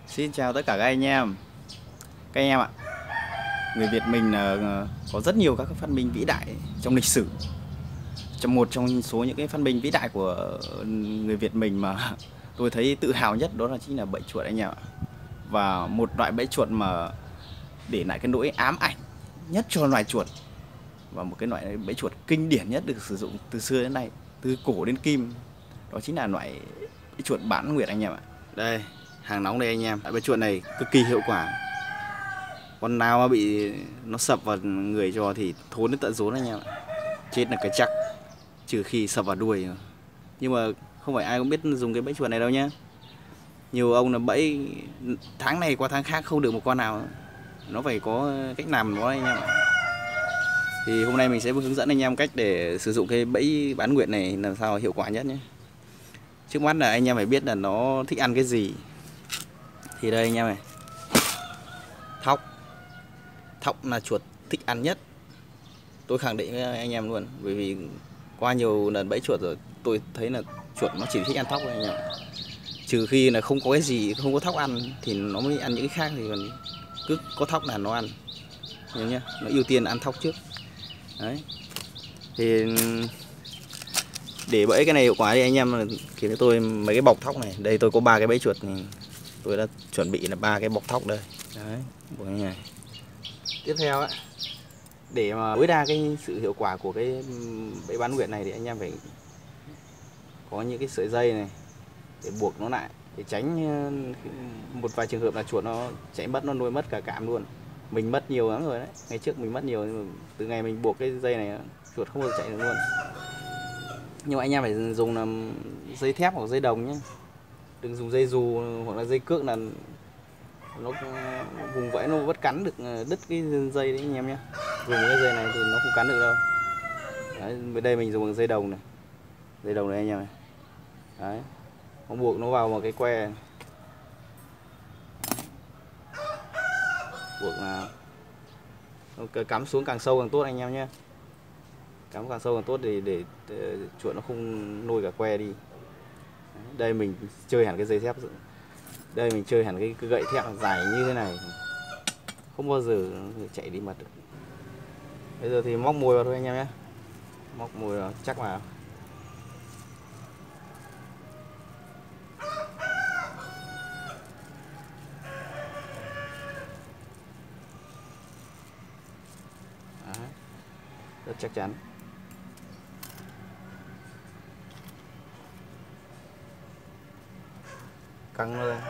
Xin chào tất cả các anh em. Các anh em ạ, người Việt mình có rất nhiều các phát minh vĩ đại trong lịch sử. Một trong số những cái phát minh vĩ đại của người Việt mình mà tôi thấy tự hào nhất đó là chính là bẫy chuột anh em ạ. Và một loại bẫy chuột mà để lại cái nỗi ám ảnh nhất cho loài chuột, và một cái loại bẫy chuột kinh điển nhất được sử dụng từ xưa đến nay, từ cổ đến kim, đó chính là loại bẫy chuột bán nguyệt anh em ạ. Đây, hàng nóng đây anh em. Bẫy chuột này cực kỳ hiệu quả. Con nào mà bị nó sập vào người cho thì thốn đến tận rốn anh em ạ. Chết là cái chắc, trừ khi sập vào đuôi. Nhưng mà không phải ai cũng biết dùng cái bẫy chuột này đâu nhá. Nhiều ông là bẫy tháng này qua tháng khác không được một con nào. Nó phải có cách làm nó anh em ạ. Thì hôm nay mình sẽ hướng dẫn anh em cách để sử dụng cái bẫy bán nguyệt này làm sao hiệu quả nhất nhé. Trước mắt là anh em phải biết là nó thích ăn cái gì. Thì đây anh em này, thóc. Thóc là chuột thích ăn nhất. Tôi khẳng định với anh em luôn, bởi vì qua nhiều lần bẫy chuột rồi tôi thấy là chuột nó chỉ thích ăn thóc thôi anh em. Trừ khi là không có cái gì, không có thóc ăn thì nó mới ăn những cái khác, thì còn cứ có thóc là nó ăn. Nhớ nhá, nó ưu tiên ăn thóc trước. Đấy. Thì để bẫy cái này hiệu quả thì anh em thì tôi mấy cái bọc thóc này, đây tôi có 3 cái bẫy chuột này. Tôi đã chuẩn bị là 3 cái bọc thóc đây. Đấy, bộ này. Tiếp theo ấy, để mà tối đa cái sự hiệu quả của cái bẫy bán nguyệt này thì anh em phải có những cái sợi dây này để buộc nó lại, để tránh một vài trường hợp là chuột nó chạy mất, nó nuôi mất cả cạm luôn. Mình mất nhiều lắm rồi đấy, ngày trước mình mất nhiều, nhưng mà từ ngày mình buộc cái dây này chuột không bao giờ chạy được luôn. Nhưng mà anh em phải dùng là dây thép hoặc dây đồng nhé, đừng dùng dây dù hoặc là dây cước, là nó vùng vẫy nó vẫn cắn được đứt cái dây đấy anh em nhé. Dùng cái dây này thì nó không cắn được đâu. Đấy, bên đây mình dùng bằng dây đồng này, dây đồng này anh em này. Đấy, nó buộc nó vào một cái que, buộc là nó cắm xuống càng sâu càng tốt anh em nhé. Cắm càng sâu càng tốt để chuột nó không nôi cả que đi. Đấy, đây mình chơi hẳn cái dây thép, đây mình chơi hẳn cái gậy thép dài như thế này, không bao giờ chạy đi mật được. Bây giờ thì móc mồi vào thôi anh em nhé, móc mồi vào chắc vào. Đấy, rất chắc chắn. Căng lên.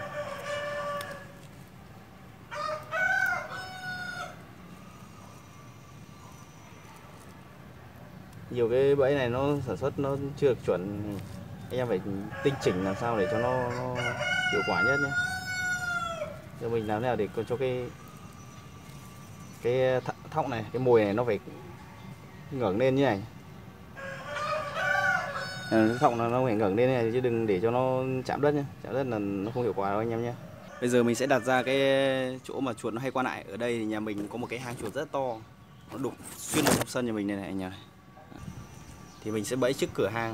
Nhiều cái bẫy này nó sản xuất nó chưa được chuẩn, anh em phải tinh chỉnh làm sao để cho nó hiệu quả nhất nhé. Cho mình làm thế nào để cho cái thóc này, cái mồi này nó phải ngẩng lên như này. Thóc nó phải ngẩng lên này, chứ đừng để cho nó chạm đất nhé, chạm đất là nó không hiệu quả đâu anh em nhé. Bây giờ mình sẽ đặt ra cái chỗ mà chuột nó hay qua lại. Ở đây thì nhà mình có một cái hang chuột rất to, nó đục xuyên vào trong sân nhà mình này anh em. Thì mình sẽ bẫy trước cửa hang.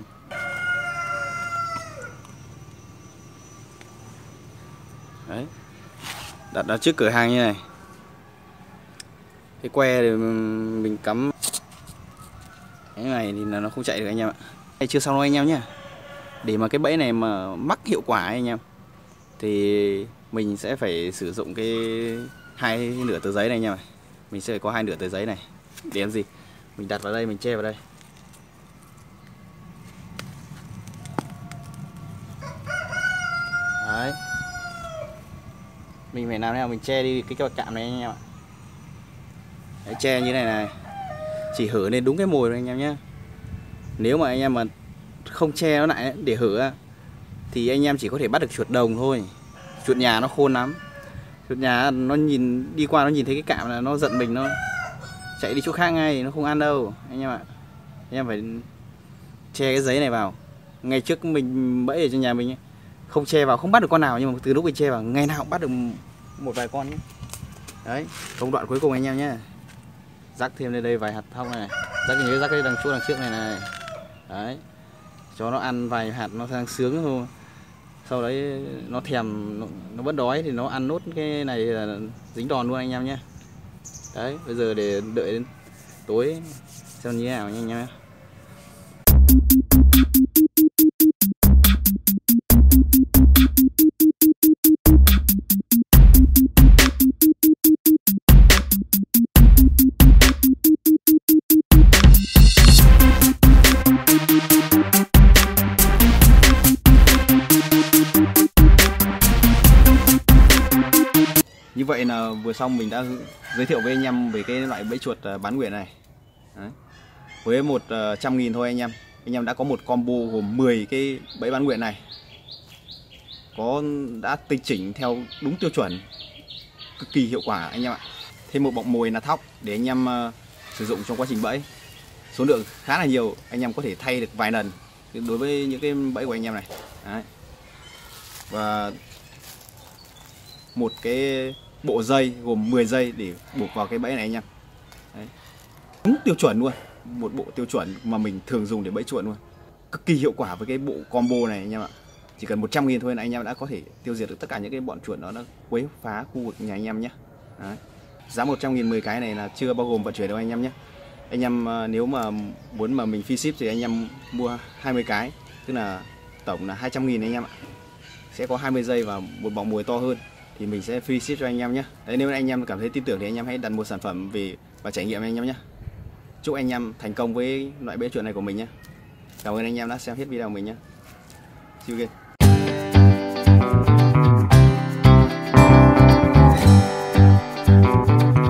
Đấy, đặt nó trước cửa hang như này. Cái que thì mình cắm cái này thì là nó không chạy được anh em ạ. Đây chưa xong đâu anh em nhé. Để mà cái bẫy này mà mắc hiệu quả anh em thì mình sẽ phải sử dụng cái 2 nửa tờ giấy này anh em. Mình sẽ phải có 2 nửa tờ giấy này. Để làm gì? Mình đặt vào đây, mình che vào đây. Đấy, mình phải làm thế nào mình che đi cái cạm này anh em ạ. Đấy, che như này này, chỉ hở lên đúng cái mồi thôi anh em nhé. Nếu mà anh em mà không che nó lại để hở thì anh em chỉ có thể bắt được chuột đồng thôi. Chuột nhà nó khôn lắm. Chuột nhà nó nhìn đi qua, nó nhìn thấy cái cạm là nó giận mình, nó chạy đi chỗ khác ngay, nó không ăn đâu anh em ạ. Anh em phải che cái giấy này vào. Ngày trước mình bẫy ở trong nhà mình ấy, không che vào không bắt được con nào, nhưng mà từ lúc mình che vào ngày nào cũng bắt được một vài con nhé. Đấy, công đoạn cuối cùng anh em nhé, rắc thêm lên đây vài hạt thóc này, nhớ rắc cái đằng trước này này. Đấy, cho nó ăn vài hạt nó sang sướng thôi. Sau đấy nó thèm, nó vẫn đói thì nó ăn nốt cái này là dính đòn luôn anh em nhé. Đấy, bây giờ để đợi đến tối xem như thế nào nha anh em nhé. Như vậy là vừa xong mình đã giới thiệu với anh em về cái loại bẫy chuột bán nguyện này. Đấy. Với 100.000 thôi anh em đã có một combo gồm 10 cái bẫy bán nguyện này, đã tinh chỉnh theo đúng tiêu chuẩn, cực kỳ hiệu quả anh em ạ. Thêm một bọng mồi là thóc để anh em sử dụng trong quá trình bẫy, số lượng khá là nhiều, anh em có thể thay được vài lần đối với những cái bẫy của anh em này. Đấy. Và một cái bộ dây gồm 10 dây để buộc vào cái bẫy này anh em. Đấy. Đúng tiêu chuẩn luôn, một bộ tiêu chuẩn mà mình thường dùng để bẫy chuột luôn, cực kỳ hiệu quả với cái bộ combo này anh em ạ. Chỉ cần 100.000 thôi là anh em đã có thể tiêu diệt được tất cả những cái bọn chuột nó quấy phá khu vực nhà anh em nhé. Đấy. Giá 100.000 10 cái này là chưa bao gồm vận chuyển đâu anh em nhé. Anh em nếu mà muốn mà mình free ship thì anh em mua 20 cái, tức là tổng là 200.000 anh em ạ. Sẽ có 20 giây và một bọng mồi to hơn thì mình sẽ free ship cho anh em nhé. Đấy, nếu anh em cảm thấy tin tưởng thì anh em hãy đặt một sản phẩm về và trải nghiệm anh em nhé. Chúc anh em thành công với loại bẫy chuột này của mình nhé. Cảm ơn anh em đã xem hết video của mình nhé. See you again.